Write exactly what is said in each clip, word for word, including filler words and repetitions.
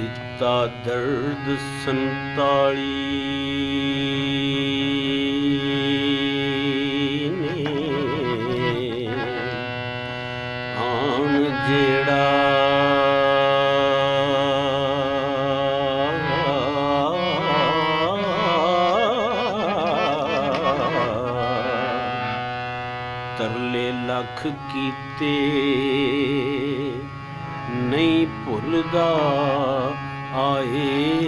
ਦਿੱਤਾ ਦਰਦ ਸੰਤਾਲੀ ਨੇ ਆਣ ਜਿਹੜਾ ਤਰਲੇ ਲੱਖ ਕੀਤੇ नहीं भुलदा आए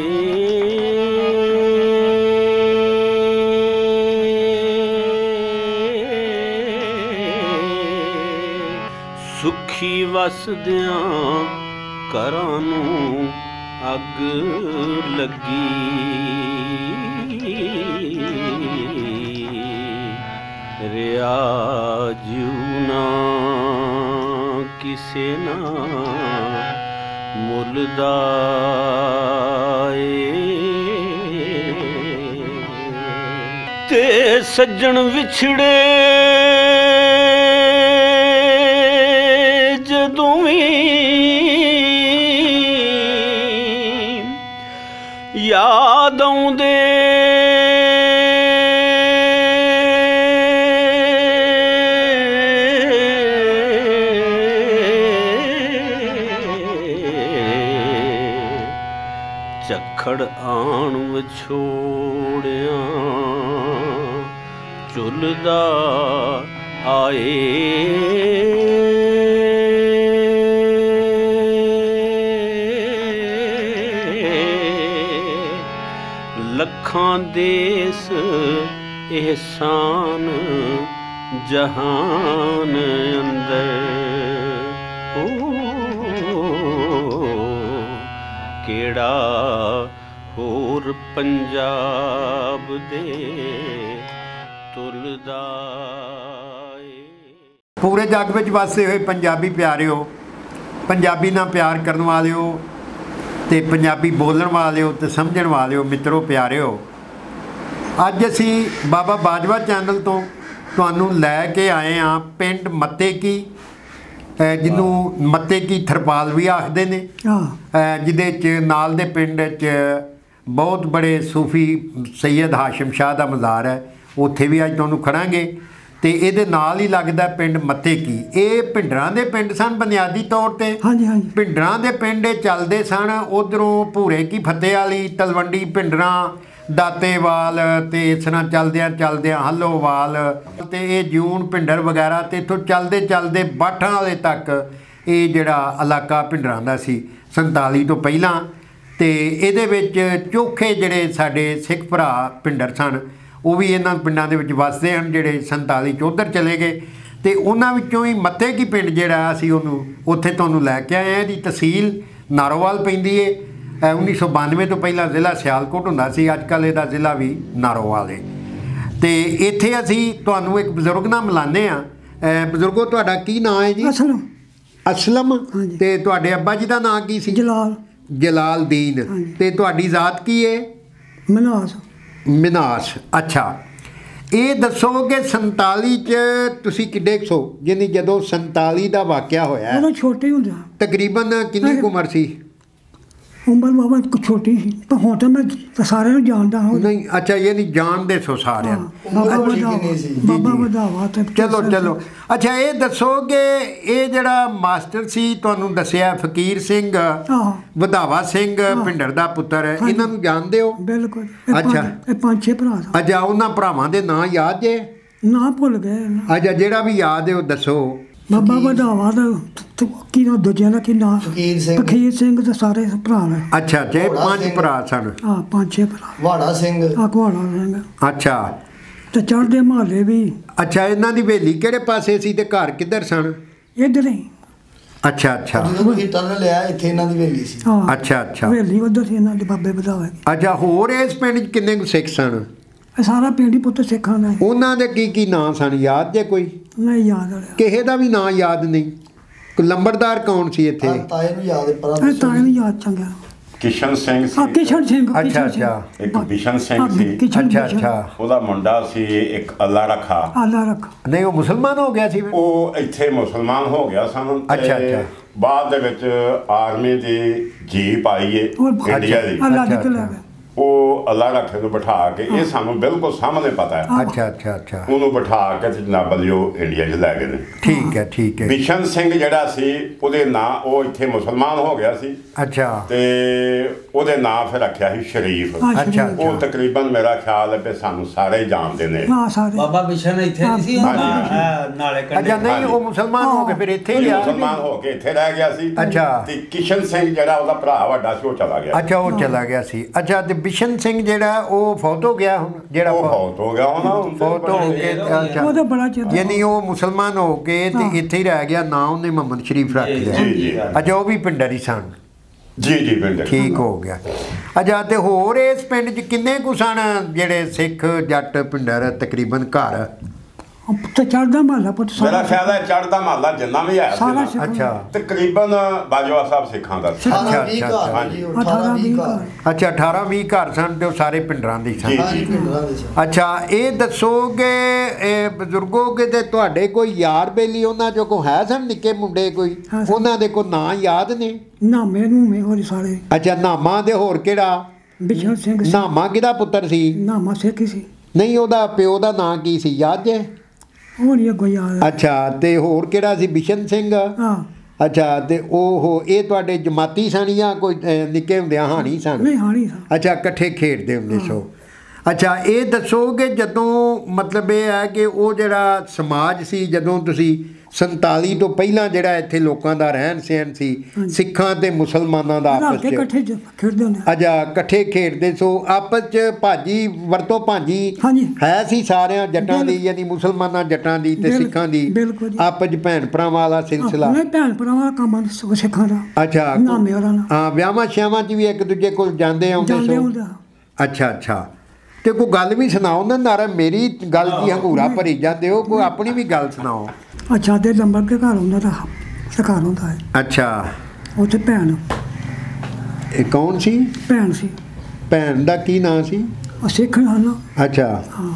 सुखी वसदियां घरां नूं अग लगी रिया जूना किसे ना मुलदा ते सज्जन विछड़े जदों भी याद आउंदे झक्खड़ आण विछोड़िया झुलदा आए लखां देस एहसान जहान अंदर केड़ा होर पंजाब दे तुलदा पूरे जग विच वसदे होए पंजाबी प्यारिओ पंजाबी नाल प्यार करन वालिओ ते पंजाबी बोलण वालिओ ते समझण वालिओ मित्रों प्यारिओ अज असी बाबा बाजवा चैनल तो तुहानूं लै के आए हाँ पिंड मत्ते की जिन्हों मत्ते की थरपाल भी आखते ने जिदे च नाल दे पिंड च बहुत बड़े सूफी सैयद हाशिम शाह का मज़ार है उत्थे भी अज तुहानूं खड़ांगे ते इहदे नाल ही लगदा पिंड मत्ते की ये भिंडरां दे पिंड सन बुनियादी तौर पर भिंडरां दे पिंड चलदे सन उधरों भूरे की फतेह वाली तलवंडी भिंडरां दातेवाल ते इस तरह चलद्या चलद्या हलोवाल ते ये जून भिंडर वगैरह ते इत्थों चलते चलते बाठां वाले तक ये जिहड़ा इलाका भिंडरां दा सी संताली तो पहलां ते इहदे विच चोखे जिहड़े साडे सिख भरा भिंडर सन वो भी इन्हां पिंडां दे विच वसदे हन जिहड़े संताली च उधर चले गए ते उन्हां विचों ही मत्ते की पिंड जिहड़ा असीं उहनूं उत्थे तुहानूं लै के आए इहदी तहसील नारोवाल पैंदी है उन्नीस सौ बानवे तो पहला जिला सियालकोट हुंदा सी अजकल इहदा जिला भी नारोवाल है तो इत्थे असीं तुहानूं एक बजुर्ग नाल मिलाने आ बजुर्गो तुहाडा की नाम है जी असलम असलम ते तुहाडे अब्बा जी दा नाम की सी जलाल जलाल दीन ते तुहाडी जात की है मिनास मिनास अच्छा ये दसो कि संताली च तुसीं किड्डे सो जिन्नी जदों संताली दा वाक़या होया उदों छोटे हुंदा तकरीबन किन्नी उम्र सी उम्र बाबा छोटी सी पर हुण तां मैं सारे नूं जानदा हां नहीं अच्छा ये नहीं जानदे सो सारे बाबा बाबा वधावा ते चलो चलो अच्छा ये दसो कि ये जिहड़ा मास्टर सी तुहानूं दस्सिया फकीर सिंह वधावा सिंह भिंडर दा पुत्तर है इन्हां नूं जानदे हो बिल्कुल अच्छा ये पांच छे भरा सन अच्छा उन्हां भरावां दे नाम याद जे ना भुल गए अच्छा जिहड़ा भी याद है वो दसो बाबा वधावा दा की ना दूजे दा की ना फकीर सिंह फकीर सिंह ते सारे भरा ने अच्छा जे पांच भरा सन हां पांच छे भरा वाड़ा सिंह हां वाड़ा सिंह अच्छा ते चढ़दे महल्ले भी अच्छा इन्हां दी हवेली किहड़े पासे सी ते घर किधर सन इधर ही अच्छा अच्छा तन लिया इत्थे इन्हां दी हवेली सी अच्छा अच्छा हवेली उधर सी इन्हां दे बाबे वधावे अच्छा होर इस पिंड च किन्ने सिख सन सारा पिंड ही पुत्त सिखां दा उन्हां दे की की नाम सन याद जे कोई नहीं याद किसे दा भी नाम याद नहीं लंबरदार कौन सी इत्थे ताए नूं याद है पर ताए नूं याद चंगा किशन सिंह सी किशन सिंह अच्छा अच्छा एक बिशन सिंह सी अच्छा अच्छा ਉਹਦਾ ਮੁੰਡਾ ਸੀ ਇੱਕ ਅੱਲਾ ਰੱਖਾ ਅੱਲਾ ਰੱਖਾ नहीं वो मुसलमान हो गया सी ਉਹ ਇੱਥੇ ਮੁਸਲਮਾਨ ਹੋ ਗਿਆ ਸਨ अच्छा अच्छा ਬਾਅਦ ਦੇ ਵਿੱਚ ਆਰਮੀ ਦੀ ਜੀਪ ਆਈ ਏ ਉਹ ਇੰਡੀਆ ਦੀ ਅੱਲਾ ਅੱਛਾ, ਦੀ ਲੈ ਗਏ ਉਹ ਅੱਲਾ ਰੱਖੇ ਨੂੰ ਬਿਠਾ ਕੇ ਇਹ ਸਾਨੂੰ ਬਿਲਕੁਲ ਸਾਹਮਣੇ ਪਤਾ ਹੈ ਅੱਛਾ ਅੱਛਾ ਅੱਛਾ ਉਹਨੂੰ ਬਿਠਾ ਕੇ ਤੇ ਜਨਾਬ ਲਈ ਉਹ ਇੰਡੀਆ 'ਚ ਲੈ ਗਏ ਨੇ। ਠੀਕ ਹੈ ਠੀਕ ਹੈ ਬਿਸ਼ਨ ਸਿੰਘ ਜਿਹੜਾ ਸੀ ਉਹਦੇ ਨਾਂ ਉਹ ਇੱਥੇ ਮੁਸਲਮਾਨ ਹੋ ਗਿਆ ਸੀ ਅੱਛਾ ਤੇ ਉਹਦੇ ਨਾਂ ਫਿਰ ਰੱਖਿਆ ਸੀ ਸ਼ਰੀਫ। ਹਾਂ, ਅੱਛਾ ਸ਼ਰੀਫ। ਉਹ ਤਕਰੀਬਨ ਮੇਰਾ ਖਿਆਲ ਹੈ ਕਿ ਸਾਨੂੰ ਸਾਰੇ ਹੀ ਜਾਣਦੇ ਨੇ। ਹਾਂ ਸਾਰੇ ਬਾਬਾ ਬਿਸ਼ਨ ਇੱਥੇ ਨਹੀਂ ਸੀ ਹਾਂਜੀ, ਹੁੰਦਾ ਇਹ ਨਾਲੇ ਅੱਛਾ ਕੰਢੇ ਨਹੀਂ ਉਹ ਮੁਸਲਮਾਨ ਹੋ ਕੇ ਫਿਰ ਇੱਥੇ ਹੀ ਇਹ ਆ ਮੁਸਲਮਾਨ ਹੋ ਕੇ ਇੱਥੇ ਰਹਿ ਗਿਆ ਸੀ। ਅੱਛਾ। ਤੇ ਕਿਸ਼ਨ ਸਿੰਘ ਜਿਹੜਾ ਉਹਦਾ ਭਰਾ ਵੱਡਾ ਸੀ ਉਹ ਚਲਾ ਗਿਆ। ਅੱਛਾ ਉਹ ਚਲਾ ਗਿਆ ਸੀ। ਅੱਛਾ ਤੇ ਬਿਸ਼ਨ ਸਿੰਘ ਜਿਹੜਾ ਉਹ ਫੌਤ ਹੋ ਗਿਆ ਹੁਣ ਜਿਹੜਾ ਉਹ ਫੌ- ਫੌਤ ਹੋ ਗਿਆ ਉਹਨਾਂ ਫੌਤ ਹੋ ਕੇ ਅੱਛਾ ਉਹਦਾ ਬੜਾ ਚਿਰ ਯਾਨੀ ਉਹ ਮੁਸਲਮਾਨ ਹੋ ਕੇ ਤੇ ਹਾਂ। ਇੱਥੇ ਹੀ ਰਹਿ ਗਿਆ ਨਾਂ ਉਹਨੇ ਮੁਹੰਮਦ ਸ਼ਰੀਫ ਰੱਖ ਲਿਆ। ਜੀ ਜੀ ਅੱਛਾ ਉਹ ਵੀ ਪਿੰਡਰੀ ਸਨ। ਜੀ ਜੀ ਬਿਲਕੁਲ ਠੀਕ ਹੋ ਗਿਆ। ਅੱਛਾ ਤੇ ਹੋਰ ਇਸ ਪਿੰਡ 'ਚ ਕਿੰਨੇ ਕੁ ਸਨ ਜਿਹੜੇ ਸਿੱਖ ਜੱਟ ਪਿੰਡਰ ਤਕਰੀਬਨ ਘਰ? ਤੇ ਚੜਦਾ ਮਹੱਲਾ ਪੁੱਤ ਮੇਰਾ ਸਾਰਾ ਖਿਆਲ ਹੈ ਚੜ੍ਹਦਾ ਮਹੱਲਾ ਜਿੰਨਾ ਵੀ ਹੈ ਸਾਰਾ ਸੀ ਸਿੱਖ- ਅੱਛਾ ਤਕਰੀਬਨ ਬਾਜਵਾ ਸਾਹਿਬ ਸਿੱਖਾਂ ਦਾ ਸੀ। ਅੱਛਾ, ਅਠਾਰਾਂ ਵੀਹ ਅੱਛਾ, ਘਰ ਹਾਂਜੀ। ਜੀ, ਅਠਾਰਾਂ ਵੀਹ ਘਰ ਅੱਛਾ ਅਠਾਰਾਂ ਵੀਹ ਘਰ ਸਨ ਤੇ ਉਹ ਸਾਰੇ ਪਿੰਡਰਾਂ ਦੇ ਜੀ। ਸਨ। ਹਾਂਜੀ ਪਿੰਡਾਂ ਦੇ ਸੀ। ਅੱਛਾ ਇਹ ਦੱਸੋ ਕਿ ਇਹ ਬਜ਼ੁਰਗੋ ਕਿਤੇ ਤੁਹਾਡੇ ਕੋਈ ਯਾਰ ਬੇਲੀ ਉਹਨਾਂ ਚੋਂ ਕੋ ਹੈ ਸਨ ਨਿੱਕੇ ਮੁੰਡੇ ਕੋਈ ਹਾਂ ਸਨ। ਉਹਨਾਂ ਦੇ ਕੋ ਨਾਂ ਯਾਦ ਨੇ? ਨਾ ਮੈਨੂੰ ਮੇ ਹੋਰ ਸਾਰੇ ਅੱਛਾ ਨਾਮਾ ਦੇ ਹੋਰ ਕਿਹੜਾ? ਬਿਸ਼ਨ ਸਿੰਘ ਸੀ ਨਾਮਾ ਕਿਹਦਾ ਪੁੱਤਰ ਸੀ? ਨਾਮਾ ਸਿੱਖ ਸੀ ਨਹੀਂ ਉਹਦਾ ਪਿਓ ਦਾ ਨਾਂ ਕੀ ਸੀ ਯਾਦ ਜੇ? ਉਹ ਨਹੀਂ ਕੋਈ ਯਾਦ ਅੱਛਾ ਤੇ ਹੋਰ ਕਿਹੜਾ ਸੀ? ਬਿਸ਼ਨ ਸਿੰਘ। ਹਾਂ ਅੱਛਾ ਤੇ ਉਹ ਇਹ ਤੁਹਾਡੇ ਜਮਾਤੀ ਸਨ ਜਾਂ ਕੋਈ ਅਹ, ਨਿੱਕੇ ਹੁੰਦਿਆਂ ਹਾਣੀ ਸਨ? ਨਹੀਂ ਹਾਣੀ ਸਾ ਅੱਛਾ ਇਕੱਠੇ ਖੇਡਦੇ ਹੁੰਦੇ ਸੋ। ਅੱਛਾ ਇਹ ਦੱਸੋ ਕਿ ਜਦੋਂ ਮਤਲਬ ਇਹ ਹੈ ਕਿ ਉਹ ਜਿਹੜਾ ਸਮਾਜ ਸੀ ਜਦੋਂ ਤੁਸੀਂ ਸੰਤਾਲੀ ਤੋਂ ਪਹਿਲਾਂ ਜਿਹੜਾ ਇੱਥੇ ਲੋਕਾਂ ਦਾ ਰਹਿਣ ਸਹਿਣ ਸੀ ਸਿੱਖਾਂ ਤੇ ਮੁਸਲਮਾਨਾਂ ਦਾ ਰਲ ਆਪਸ ਕੇ 'ਚ ਇਕੱਠੇ ਜ- ਖੇਡਦੇ ਹੁੰਦੇ ਅੱਛਾ ਇਕੱਠੇ ਖੇਡਦੇ ਸੋ ਆਪਸ 'ਚ ਭਾਜੀ ਵਰਤੋਂ ਭਾਜੀ ਹਾਂਜੀ। ਹੈ ਸੀ ਸਾਰਿਆਂ ਜੱਟਾਂ ਦੀ ਬਿਲਕੁਲ। ਯਾਨੀ ਮੁਸਲਮਾਨਾਂ ਜੱਟਾਂ ਦੀ ਤੇ ਬਿਲ- ਸਿੱਖਾਂ ਦੀ ਬਿਲਕੁਲ ਜੀ। ਆਪਸ 'ਚ ਭੈਣ ਭਰਾਵਾਂ ਵਾਲਾ ਸਿਲਸਿਲਾ। ਨਹੀਂ ਭੈਣ ਭਰਾਵਾਂ ਦਾ ਕੰਮ ਆ ਸ- ਸਿੱਖਾਂ ਦਾ ਅੱਛਾ ਨਾਮੇ ਵਾਲਾ ਨਾ ਹਾਂ ਵਿਆਹਾਂ ਸ਼ਿਆਵਾਂ 'ਚ ਵੀ ਇੱਕ ਦੂਜੇ ਕੋਲ ਜਾਂਦੇ ਆਉਂਦੇ ਜਾਂਦੇ ਸੋ। ਹੁੰਦਾ ਅੱਛਾ ਅੱਛਾ ਤੇ ਕੋਈ ਗੱਲ ਵੀ ਸੁਣਾਓ ਨਾ ਨਾਰਾ ਮੇਰੀ ਗੱਲ ਦੀ ਹੰਗੂਰਾ ਭਰੀ ਜਾਂਦੇ ਹੋ ਕੋਈ ਆਪਣੀ ਵੀ ਗੱਲ ਸੁਣਾਓ। ਅੱਛਾ ਦੇ ਨੰਬਰ ਕੇ ਘਰ ਹੁੰਦਾ ਤਾਂ ਘਰ ਹੁੰਦਾ ਹੈ ਅੱਛਾ ਉੱਥੇ ਭੈਣ ਇਹ ਕੌਣ ਸੀ? ਭੈਣ ਸੀ ਭੈਣ ਦਾ ਕੀ ਨਾਂ ਸੀ? ਉਹ ਸਿੱਖ ਹਨ ਅੱਛਾ ਹਾਂ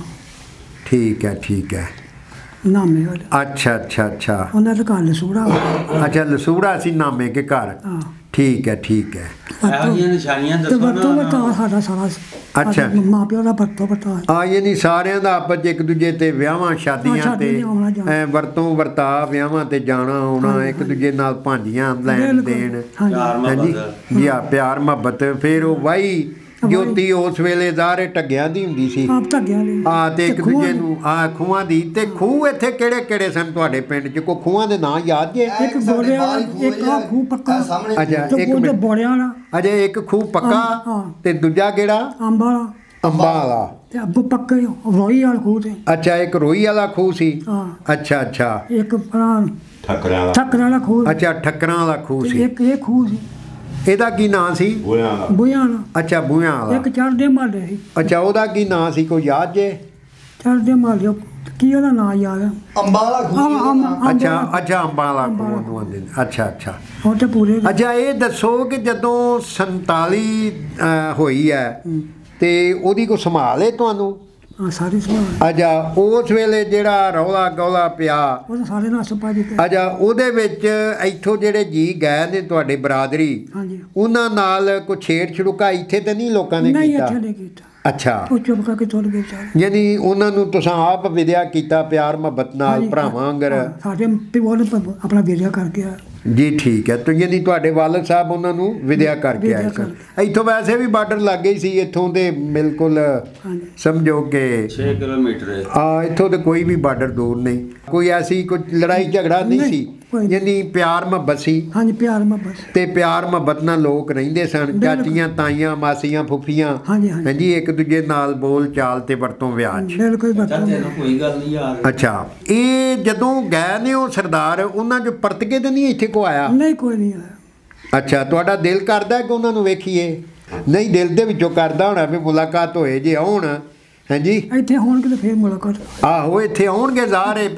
ਠੀਕ ਹੈ ਠੀਕ ਹੈ ਨਾਮੇ ਵਾਲੇ ਅੱਛਾ ਅੱਛਾ ਅੱਛਾ ਉਹਨਾਂ ਦਾ ਘਰ ਲਸੂੜਾ ਅੱਛਾ ਲਸੂੜਾ ਸੀ ਨਾਮੇ ਕੇ ਘਰ। ਹਾਂ ਠੀਕ ਹੈ ਠੀਕ ਹੈ ਇਹੋ ਜਿਹੀਆਂ ਨਿਸ਼ਾਨੀਆਂ ਤੇ ਦੱਸੋ ਵਰਤੋਂ ਨਾ ਵਰਤਾ ਸਾਡਾ ਸਾਰਾ ਅੱਛਾ। ਮਾਂ ਪਿਓ ਦਾ ਵਰਤੋਂ ਵਰਤਾ ਆ ਯਾਨੀ ਸਾਰਿਆਂ ਦਾ ਆਪਸ 'ਚ ਇੱਕ ਦੂਜੇ ਤੇ ਵਿਆਹਾਂ ਸ਼ਾਦੀਆਂ ਸ਼ਾਦੀਆਂ ਤੇ ਤੇ ਆਉਣਾ ਜਾਣਾ। ਐ ਵਰਤੋਂ ਵਰਤਾ ਵਿਆਹਾਂ ਤੇ ਜਾਣਾ ਆਉਣਾ ਇੱਕ ਦੂਜੇ ਨਾਲ ਭਾਂਜੀਆਂ ਲੈਣ ਬਿਲਕੁਲ। ਦੇਣ ਹਾਂਜੀ ਪਿਆਰ ਹਾਂਜੀ ਮੁਹੱਬਤ ਜੀ ਆ ਪਿਆਰ ਮੁਹੱਬਤ ਫਿਰ ਉਹ ਵਾਈ ਜੋਤੀ ਉਸ ਵੇਲੇ ਜ਼ਾਰੇ ਟੱਗਿਆਂ ਦੀ ਹੁੰਦੀ ਸੀ। ਆਪ ਤਾਂ ਗਿਆ ਨਹੀਂ ਆ ਤੇ ਇੱਕ ਦੂਜੇ ਨੂੰ ਆ ਖੂਹਾਂ ਦੀ ਤੇ ਖੂਹ ਇੱਥੇ ਕਿਹੜੇ ਕਿਹੜੇ ਸਨ ਤੁਹਾਡੇ ਪਿੰਡ 'ਚ ਕੋਈ ਖੂਹਾਂ ਦੇ ਨਾਂ ਯਾਦ ਜੇ? ਇੱਕ ਬੋੜਿਆਂ ਵਾਲਾ ਇੱਕ ਆ ਖੂਹ ਪੱਕਾ ਅੱਛਾ ਤੇ ਇੱਕ ਉਹਦੇ ਮਿੰਟ ਬੋੜਿਆਂ ਵਾਲਾ ਅਜੇ ਇੱਕ ਖੂਹ ਹਾਂ, ਪੱਕਾ ਹਾਂ। ਤੇ ਦੂਜਾ ਕਿਹੜਾ? ਅੰਬ ਵਾਲਾ ਅੰਬਾਂ ਵਾਲਾ। ਤੇ ਅੱਬੂ ਪੱਕੇ ਰੋਈ ਵਾਲਾ ਖੂਹ ਤੇ ਅੱਛਾ ਇੱਕ ਰੋਈ ਵਾਲਾ ਖੂਹ ਸੀ। ਹਾਂ ਅੱਛਾ ਅੱਛਾ ਇੱਕ ਪਰਾਂ ਠੱਕਰਿਆਂ ਦਾ ਠੱਕਰ ਵਾਲਾ ਖੂਹ ਅੱਛਾ ਠੱਕਰਾਂ ਵਾਲਾ ਖੂਹ ਤੇ ਸੀ। ਇੱਕ ਇਹ ਖੂਹ ਸੀ ਇਹਦਾ ਕੀ ਨਾਂ ਸੀ? ਬੁਲਿਆਂ ਦਾ ਬੁਈਆਂ ਵਾਲਾ ਅੱਛਾ ਬੂਹਿਆਂ ਵਾਲਾ। ਇੱਕ ਚੜਦੇ ਮਾਲੇ ਸੀ ਅੱਛਾ ਉਹਦਾ ਕੀ ਨਾਂ ਸੀ ਕੋਈ ਯਾਦ ਜੇ? ਚੜਦੇ ਮਾਲੇ ਕੀ ਉਹਦਾ ਨਾਂ ਯਾਦ ਆ ਅੰਬਾਂ ਵਾਲਾ ਖੂਹ ਅੰਬ- ਉਹਦਾ ਅੰਬ- ਨਾਮ। ਅੰਬ ਅੱਛਾ ਵਾਲਾ। ਅੱਛਾ ਅੰਬਾਂ ਵਾਲਾ ਅੰਬਾਂ ਖੂਹ ਵਾਲਾ ਉਹਨੂੰ ਆਂਦੇ ਨੇ। ਅੱਛਾ ਅੱਛਾ ਉਹ ਤੇ ਪੂਰੇ ਅੱਛਾ ਇਹ ਦੱਸੋ ਕਿ ਜਦੋਂ ਸੰਤਾਲੀ ਅਹ, ਹੋਈ ਹੈ ਤੇ ਉਹਦੀ ਕੋਈ ਸੰਭਾਲ ਹੈ ਤੁਹਾਨੂੰ? ਹਾਂ ਸਾਰੇ ਸਮਾਨ ਅੱਛਾ ਉਸ ਵੇਲੇ ਜਿਹੜਾ ਰੌਲਾ ਗੌਲਾ ਪਿਆ ਉਹ ਤਾਂ ਸਾਰੇ ਨਾਲ ਸੁਪਾ ਦਿੱਤੇ ਅੱਛਾ ਉਹਦੇ ਵਿੱਚ ਇੱਥੋਂ ਜਿਹੜੇ ਜੀ ਗਏ ਨੇ ਤੁਹਾਡੇ ਬਰਾਦਰੀ ਹਾਂਜੀ ਉਹਨਾਂ ਨਾਲ ਕੋਈ ਛੇੜ ਛੜੂਕਾ ਇੱਥੇ ਤੇ ਨਹੀਂ ਲੋਕਾਂ ਨੇ ਨਹੀਂ ਕੀਤਾ? ਇੱਥੇ ਨਹੀਂ ਕੀਤਾ ਅੱਛਾ ਉਹ ਚੁੱਪ ਕਰਕੇ ਤੁਰ ਗਏ ਸਾਰੇ ਯਾਨੀ ਉਹਨਾਂ ਨੂੰ ਤੁਸੀਂ ਆਪ ਵਿਦਿਆ ਕੀਤਾ ਪਿਆਰ ਮੁਹੱਬਤ ਨਾਲ ਹਾਂਜੀ, ਭਰਾਵਾਂ ਅੰਗਰ। ਹਾਂ, ਸਾਡੇ ਪਿਓ ਨੇ ਪ- ਆਪਣਾ ਵਿਦਿਆ ਕਰਕੇ ਆ ਜੀ ਠੀਕ ਹੈ ਤੇ ਯਾਨੀ ਤੁਹਾਡੇ ਵਾਲਦ ਸਾਹਿਬ ਉਹਨਾਂ ਨੂੰ ਵਿਦਿਆ ਕਰਕੇ ਵਿਦਿਆ ਆਏ ਸਨ। ਕਰਕੇ। ਇੱਥੋਂ ਵੈਸੇ ਵੀ ਬਾਰਡਰ ਲੱਗੇ ਹੀ ਸੀ ਇੱਥੋਂ ਦੇ ਬਿਲਕੁਲ ਹਾਂਜੀ ਸਮਝੋ ਕਿ ਛੇ ਕਿਲੋਮੀਟਰ ਹੈ। ਆ ਇੱਥੋਂ ਤੇ ਕੋਈ ਵੀ ਬਾਰਡਰ ਦੂਰ ਨਹੀਂ ਕੋਈ ਐਸੀ ਕੋਈ ਲੜਾਈ ਝਗੜਾ ਨਹੀਂ ਨਹੀਂ, ਸੀ ਕੋਈ ਨਹੀਂ। ਯਾਨੀ ਪਿਆਰ ਮੁਹੱਬਤ ਸੀ ਹਾਂਜੀ ਪਿਆਰ ਮੁਹੱਬਤ ਤੇ ਪਿਆਰ ਮੁਹੱਬਤ ਨਾਲ ਲੋਕ ਰਹਿੰਦੇ ਸਨ। ਬਿਲਕੁਲ। ਚਾਚੀਆਂ ਤਾਈਆਂ ਮਾਸੀਆਂ ਫੁੱਫੀਆਂ ਹਾਂਜੀ, ਹਾਂਜੀ। ਹਾਂਜੀ ਇੱਕ ਦੂਜੇ ਨਾਲ ਬੋਲ ਚਾਲ ਤੇ ਵਰਤੋਂ ਵਿਆਜ। ਬਿਲਕੁਲ ਚਾਚਾ ਵਰਤੋਂ ਤੈਨੂੰ ਕੋਈ ਗੱਲ ਨਹੀਂ ਯਾਰ ਅੱਛਾ ਇਹ ਜਦੋਂ ਗਏ ਨੇ ਉਹ ਸਰਦਾਰ ਉਹਨਾਂ ਚ ਪਰਤ ਕੇ ਤੇ ਨਹੀਂ ਇੱਥੇ ਕੋ ਆਇਆ? ਨਹੀਂ ਕੋਈ ਨਹੀਂ ਆਇਆ ਅੱਛਾ ਤੁਹਾਡਾ ਦਿਲ ਕਰਦਾ ਕਿ ਉਹਨਾਂ ਨੂੰ ਵੇਖੀਏ? ਨਹੀਂ ਦਿਲ ਦੇ ਵਿੱਚੋਂ ਕਰਦਾ ਹੋਣਾ ਵੀ ਮੁਲਾਕਾਤ ਹੋਏ ਜੇ ਆਉਣ। ਹਾਂਜੀ ਇੱਥੇ ਹੋਣਗੇ ਤਾਂ ਫੇਰ ਮੁਲਾਕਾਤ ਆਹੋ ਇੱਥੇ ਆਉਣਗੇ ਜ਼ਾਹਰ ਹੈ ਵੀ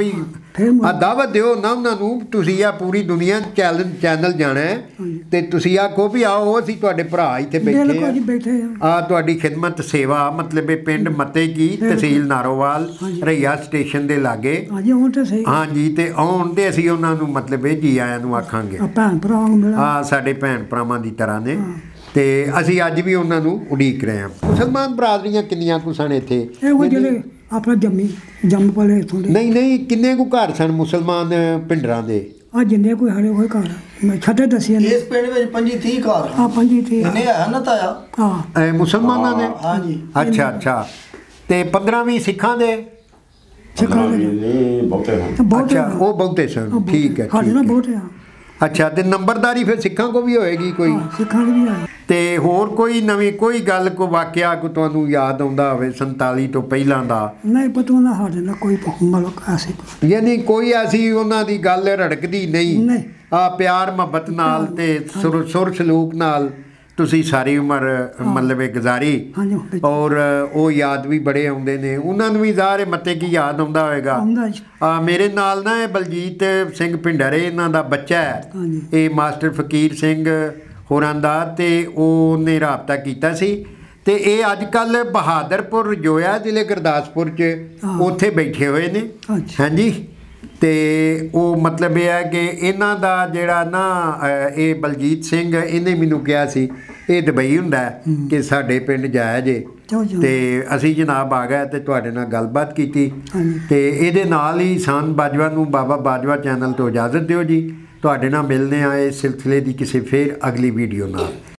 ਫਿਰ ਮੁੜ- ਆ ਦਾਵਤ ਦਿਓ ਨਾ ਉਹਨਾਂ ਨੂੰ, ਤੁਸੀਂ ਆ ਪੂਰੀ ਦੁਨੀਆ ਚੈਨਲ ਚੈਨਲ ਜਾਣਾ ਹੈ ਤੇ ਤੁਸੀਂ ਆਖੋ ਵੀ ਆਓ ਅਸੀਂ ਤੁਹਾਡੇ ਭਰਾ ਇੱਥੇ ਬੈਠੇ ਬਿਲਕੁਲ ਜੀ ਆ ਬੈਠੇ ਆ ਆ ਤੁਹਾਡੀ ਖਿਦਮਤ ਸੇਵਾ ਮਤਲਬ ਇਹ ਪਿੰਡ ਮੱਤੇ ਕੀ ਤਹਿਸੀਲ ਨਾਰੋਵਾਲ ਹਾਂਜੀ। ਰਈਆ ਸਟੇਸ਼ਨ ਦੇ ਲਾਗੇ ਹਾਂਜੀ ਹੁਣ ਤਾਂ ਸਹੀ ਹਾਂਜੀ ਤੇ ਆਉਣ ਤੇ ਅਸੀਂ ਉਹਨਾਂ ਨੂੰ ਮਤਲਬ ਇਹ ਜੀ ਆਇਆਂ ਨੂੰ ਆਖਾਂਗੇ ਆ ਭੈਣ ਭਰਾ ਨੂੰ ਮਿਲਾ ਆ ਸਾਡੇ ਭੈਣ ਭਰਾਵਾਂ ਦੀ ਤਰ੍ਹਾਂ ਨੇ ਤੇ ਅਸੀਂ ਅੱਜ ਵੀ ਉਹਨਾਂ ਨੂੰ ਉਡੀਕ ਰਹੇ ਹਾਂ। ਮੁਸਲਮਾਨ ਬਰਾਦਰੀਆਂ ਕਿੰਨੀਆਂ ਕੁ ਸਨ ਇੱਥੇ? ਇਹੋ ਜਿਹੜੇ ਆਪਣਾ ਜੰਮੀ ਜੰਮ ਪਲੇ ਇੱਥੋਂ ਦੇ ਨਹੀਂ ਨਹੀਂ ਕਿੰਨੇ ਕੁ ਘਰ ਸਨ ਮੁਸਲਮਾਨ ਪਿੰਡਰਾਂ ਦੇ? ਆ ਜਿੰਨੇ ਕੋਈ ਹਰੇ ਹੋਏ ਘਰ ਮੈਂ ਛੱਡੇ ਦੱਸਿਆ ਨੇ ਇਸ ਪਿੰਡ ਵਿੱਚ ਪੰਜੀ ਤੀਹ ਘਰ ਆ ਪੰਜੀ ਤੇ ਇਹਨੇ ਆਇਆ ਨਾ ਤਾਇਆ ਆ ਇਹ ਮੁਸਲਮਾਨਾਂ ਦੇ? ਹਾਂਜੀ ਅੱਛਾ ਅੱਛਾ ਤੇ ਪੰਦਰਾਂ ਵੀਹ ਸਿੱਖਾਂ ਦੇ? ਸਿੱਖਾਂ ਦੇ ਨਹੀਂ ਬਹੁਤੇ ਹਨ। ਬਹੁਤ ਅੱਛਾ ਉਹ ਬਹੁਤੇ ਸਨ, ਠੀਕ ਹੈ ਸਾਡੇ ਨਾਲ ਠੀਕ ਹੈ। ਬਹੁਤ ਆ ਅੱਛਾ ਤੇ ਨੰਬਰਦਾਰੀ ਫਿਰ ਸਿੱਖਾਂ ਕੋ ਵੀ ਹੋਏਗੀ ਕੋਈ? ਹਾਂ, ਸਿੱਖਾਂ ਦੇ ਵੀ ਆਏ ਤੇ ਹੋਰ ਕੋਈ ਨਵੀਂ ਕੋਈ ਗੱਲ ਕੋ ਵਾਕਿਆ ਕੋ ਤੁਹਾਨੂੰ ਯਾਦ ਆਉਂਦਾ ਹੋਵੇ ਸੰਤਾਲੀ ਤੋਂ ਪਹਿਲਾਂ ਦਾ? ਨਹੀਂ ਪਤਾ ਨਾ ਸਾਡੇ ਨਾਲ ਕੋਈ ਮਲਕ ਐਸੀ ਯਾਨੀ ਕੋਈ ਐਸੀ ਉਹਨਾਂ ਦੀ ਗੱਲ ਰੜਕਦੀ ਨਹੀਂ? ਨਹੀਂ। ਆ ਪਿਆਰ ਮੁਹੱਬਤ ਨਾਲ ਤੇ ਸੁਰ ਸੁਰ ਸਲੂਕ ਨਾਲ ਤੁਸੀਂ ਸਾਰੀ ਉਮਰ ਮਤਲਬ ਇਹ ਗੁਜ਼ਾਰੀ ਹਾਂਜੀ ਹੁਣ ਔਰ ਉਹ ਯਾਦ ਵੀ ਬੜੇ ਆਉਂਦੇ ਨੇ ਉਹਨਾਂ ਨੂੰ ਵੀ ਜ਼ਾਹਰ ਹੈ ਮੱਤੇ ਕੀ ਯਾਦ ਆਉਂਦਾ ਹੋਏਗਾ। ਆਉਂਦਾ ਜੀ। ਆ ਮੇਰੇ ਨਾਲ ਨਾ ਇਹ ਬਲਜੀਤ ਸਿੰਘ ਭਿੰਡਰੇ ਇਹਨਾਂ ਦਾ ਬੱਚਾ ਹੈ, ਹਾਂਜੀ। ਇਹ ਮਾਸਟਰ ਫਕੀਰ ਸਿੰਘ ਹੋਰਾਂ ਦਾ, ਤੇ ਉਹਨੇ ਰਾਬਤਾ ਕੀਤਾ ਸੀ ਤੇ ਇਹ ਅੱਜ ਕੱਲ ਬਹਾਦਰਪੁਰ ਜੋਇਆ ਜ਼ਿਲ੍ਹੇ ਗੁਰਦਾਸਪੁਰ 'ਚ ਹਾਂ। ਉੱਥੇ ਬੈਠੇ ਹੋਏ ਨੇ। ਅੱਛਾ। ਹਾਂਜੀ ਤੇ ਉਹ ਮਤਲਬ ਇਹ ਹੈ ਕਿ ਇਹਨਾਂ ਦਾ ਜਿਹੜਾ ਨਾ ਅ, ਇਹ ਬਲਜੀਤ ਸਿੰਘ ਇਹਨੇ ਮੈਨੂੰ ਕਿਹਾ ਸੀ ਇਹ ਦੁਬਈ ਹੁੰਦਾ ਹੈ ਕਿ ਸਾਡੇ ਪਿੰਡ ਜਾਇਆ ਜੇ ਜਾਓ ਜਾਓ ਤੇ ਅਸੀਂ ਜਨਾਬ ਆ ਗਏ ਤੇ ਤੁਹਾਡੇ ਨਾਲ ਗੱਲਬਾਤ ਕੀਤੀ ਹਾਂਜੀ। ਤੇ ਇਹਦੇ ਨਾਲ ਹੀ ਸਾਨ ਬਾਜਵਾ ਨੂੰ ਬਾਬਾ ਬਾਜਵਾ ਚੈਨਲ ਤੋਂ ਇਜਾਜ਼ਤ ਦਿਓ ਜੀ। ਤੁਹਾਡੇ ਨਾਲ ਮਿਲਦੇ ਆ ਇਸ ਸਿਲਸਿਲੇ ਦੀ ਕਿਸੇ ਫੇਰ ਅਗਲੀ ਵੀਡੀਓ ਨਾਲ।